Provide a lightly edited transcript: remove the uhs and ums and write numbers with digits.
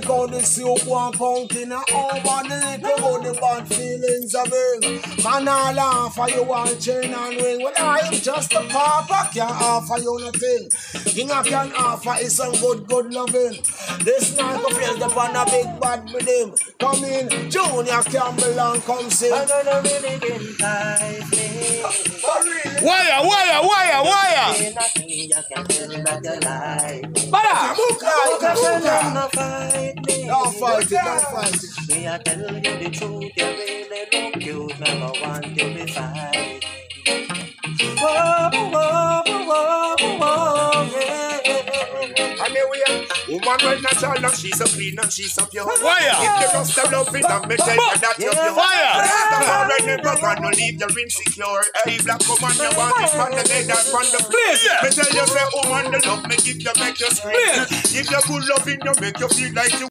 how the soup one pounding over the little the bad feelings of him. Man, I laugh for you want chain and ring. Well, I am just a papa, can't offer you nothing. King I can offer is some good loving. This night go feel the pan a big bad with him. Come in, Junior Campbell and come sing. I'm gonna really get tight. Wire. Nothing you can tell that you like. Don't fight it. Me I tell you the truth, you really look cute. Never want to be fighting. Whoa, yeah. And here we are. Woman right natural and she's so clean and she's so pure. Fire. If you just love it and me tell you that you're pure. Fire. That's alright, never gonna leave you insecure. Hey, black woman, you want it from the dead and from the Please. Me tell you, say, woman, the love me give you, make you scream. Give you good loving, you make you feel like you